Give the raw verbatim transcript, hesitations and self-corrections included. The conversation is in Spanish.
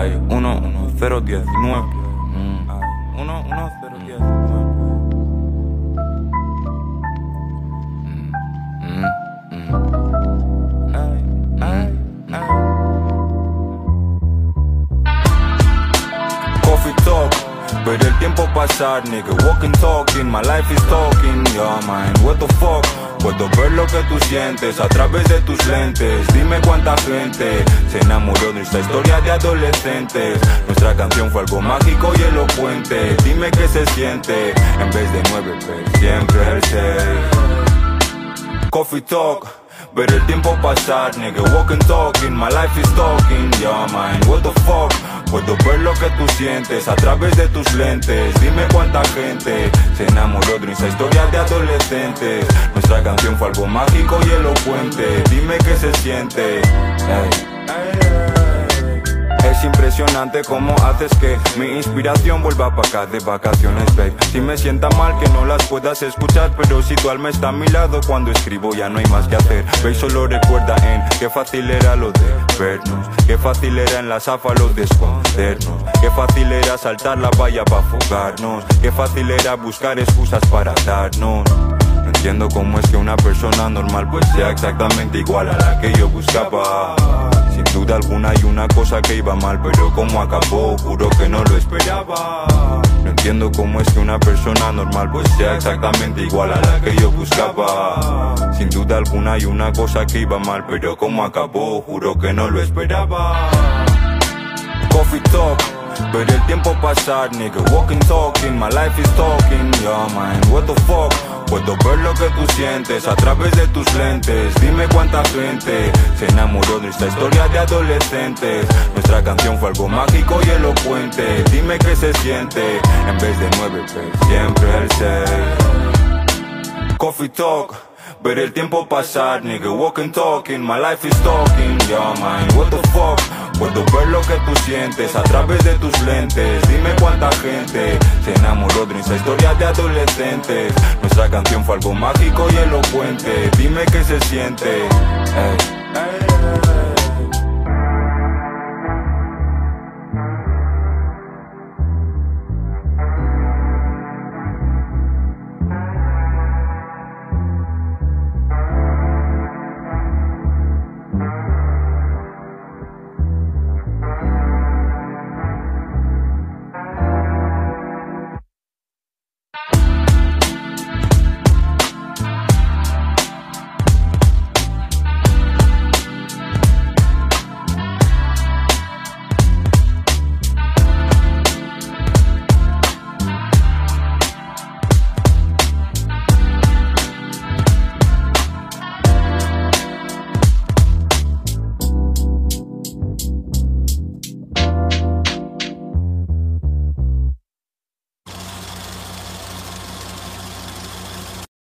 Ay, uno, uno, cero, diez, nueve. Mm. Ay, uno, uno, cero, diez, nueve. Mm, mm, mm. Ay, ay, ay. Coffee talk. Ver el tiempo pasar, nigga, walking, talking, my life is talking, yeah, man, what the fuck. Puedo ver lo que tú sientes a través de tus lentes. Dime cuánta gente se enamoró de nuestra historia de adolescentes. Nuestra canción fue algo mágico y elocuente. Dime qué se siente en vez de nueve, pero siempre el seis. Coffee talk. Ver el tiempo pasar, nigga, walking, talking, my life is talking, yeah, man, what the fuck. Puedo ver lo que tú sientes a través de tus lentes. Dime cuánta gente se enamoró de nuestra historia de adolescentes. Nuestra canción fue algo mágico y elocuente. Dime qué se siente. Hey. Es impresionante cómo haces que mi inspiración vuelva pa' acá de vacaciones, babe. Si me sienta mal que no las puedas escuchar, pero si tu alma está a mi lado cuando escribo ya no hay más que hacer. Babe, solo recuerda en qué fácil era lo de vernos, qué fácil era en la zafa lo de escondernos, qué fácil era saltar la valla pa' fugarnos, qué fácil era buscar excusas para darnos. No entiendo cómo es que una persona normal pues sea exactamente igual a la que yo buscaba. Sin duda alguna hay una cosa que iba mal, pero como acabó, juro que no lo esperaba. No entiendo cómo es que una persona normal pues sea exactamente igual a la que yo buscaba. Sin duda alguna hay una cosa que iba mal, pero como acabó, juro que no lo esperaba. Coffee talk. Ver el tiempo pasar, nigga, walking, talking, my life is talking, yeah, man, what the fuck. Puedo ver lo que tú sientes a través de tus lentes. Dime cuánta gente se enamoró de nuestra historia de adolescentes. Nuestra canción fue algo mágico y elocuente. Dime qué se siente en vez de nueve, pero siempre el seis. Coffee talk. Ver el tiempo pasar, nigga, walking, talking, my life is talking, yeah, man, what the fuck. Puedo ver lo que tú sientes a través de tus lentes. Dime cuánta gente se enamoró de nuestra historia de adolescentes. Nuestra canción fue algo mágico y elocuente. Dime qué se siente. Hey. Hey.